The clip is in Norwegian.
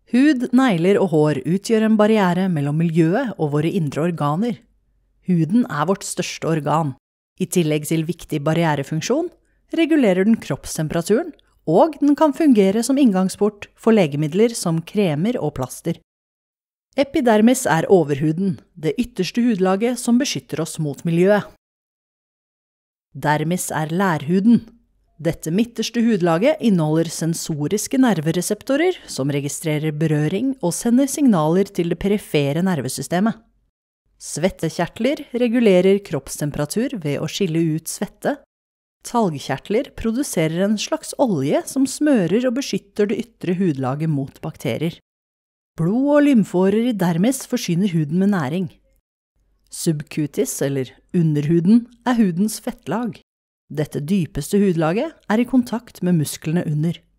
Hud, negler og hår utgjør en barriere mellom miljøet og våre indre organer. Huden er vårt største organ. I tillegg til viktig barrierefunksjon, regulerer den kroppstemperaturen, og den kan fungere som inngangsport for legemidler som kremer og plaster. Epidermis er overhuden, det ytterste hudlaget som beskytter oss mot miljøet. Dermis er lærhuden. Dette midterste hudlaget inneholder sensoriske nervereseptorer som registrerer berøring og sender signaler til det perifere nervesystemet. Svettekjertler regulerer kroppstemperatur ved å skille ut svette. Talgkjertler produserer en slags olje som smører og beskytter det ytre hudlaget mot bakterier. Blod- og lymfårer i dermis forsyner huden med næring. Subcutis, eller underhuden, er hudens fettlag. Dette dypeste hudlaget er i kontakt med musklene under.